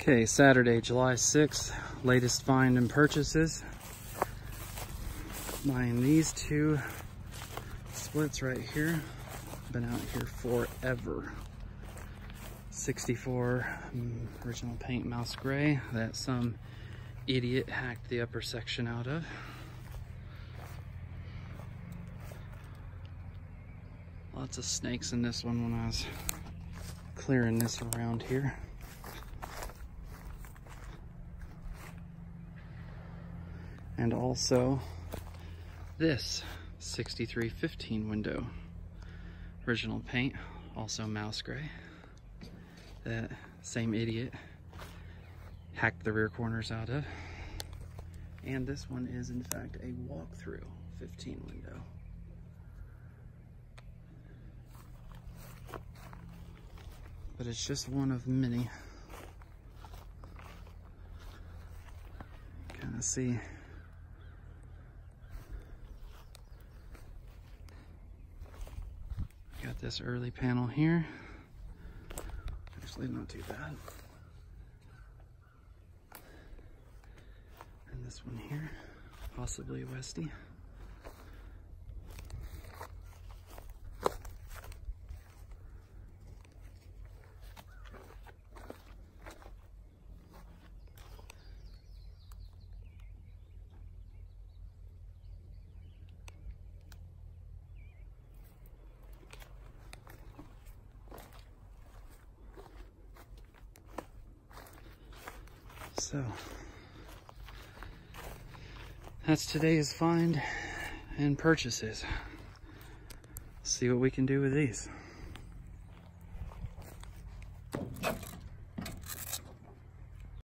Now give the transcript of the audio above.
Okay, Saturday, July 6th, latest find and purchases. Buying these two splits right here. Been out here forever. 64 original paint mouse gray that some idiot hacked the upper section out of. Lots of snakes in this one when I was clearing this around here. And also this 6315 window. Original paint, also mouse gray. That same idiot hacked the rear corners out of. And this one is in fact a walkthrough 15 window. But it's just one of many. Kind of see. Got this early panel here. Actually, not too bad. And this one here, possibly a Westie. So that's today's find and purchases. See what we can do with these.